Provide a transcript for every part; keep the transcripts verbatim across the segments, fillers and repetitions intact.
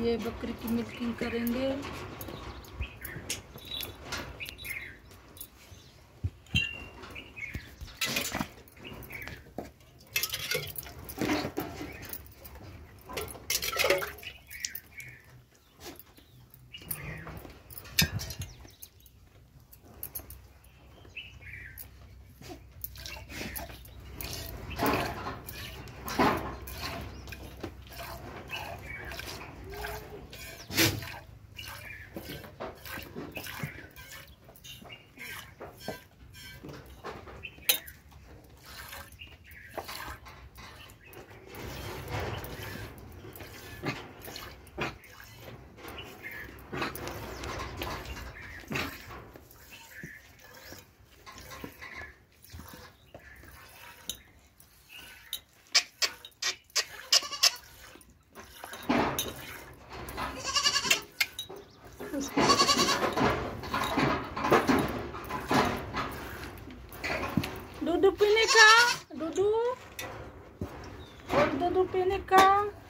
ये बकरी की मिल्किंग करेंगे। दूध पीने का, दूध और दूध पीने का।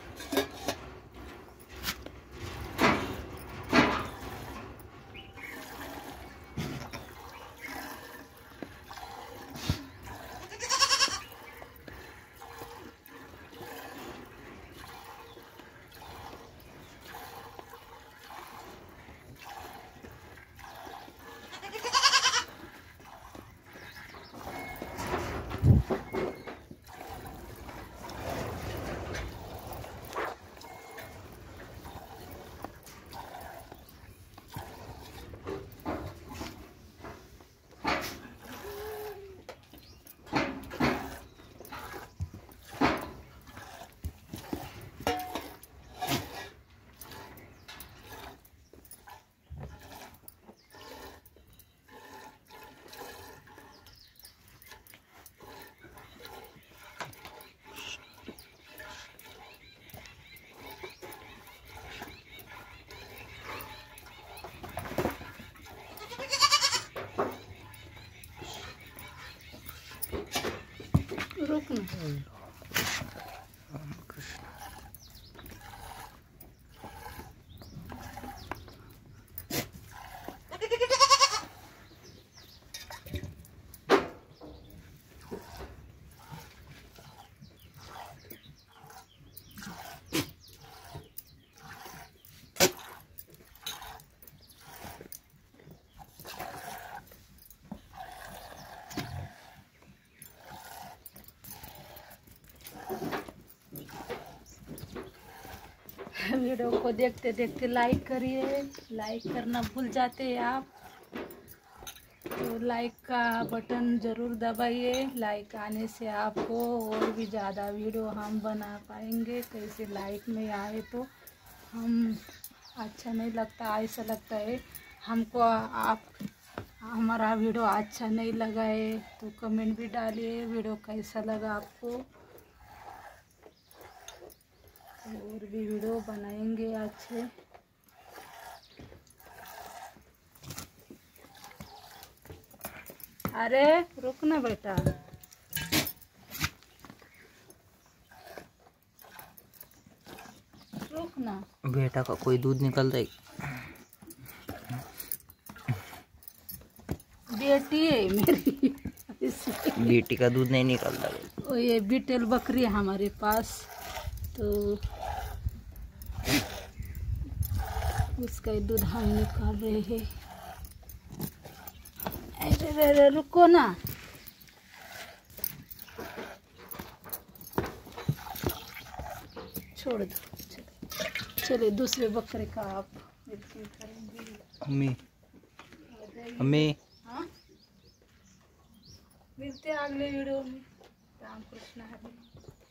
रुक ना। वीडियो को देखते देखते लाइक करिए, लाइक करना भूल जाते हैं आप, तो लाइक का बटन ज़रूर दबाइए। लाइक आने से आपको और भी ज़्यादा वीडियो हम बना पाएंगे। कैसे लाइक नहीं आए तो हम अच्छा नहीं लगता, ऐसा लगता है हमको आप हमारा वीडियो अच्छा नहीं लगा है तो कमेंट भी डालिए वीडियो कैसा लगा आपको, और भी वीडियो बनाएंगे अच्छे। अरे रुक ना बेटा, रुक ना बेटा का कोई दूध निकल रही, बेटी है मेरी बेटी का दूध नहीं निकल रहा। ये बीटेल बकरी है हमारे पास, तो उसका ही दूध हम निकाल रहे हैं। अरे रे रे रुको ना, छोड़ दो। चलिए दूसरे बकरे का आप करेंगे। अम्मी अम्मी हाँ, मिलते हैं अगले वीडियो में। राम कृष्ण हरे।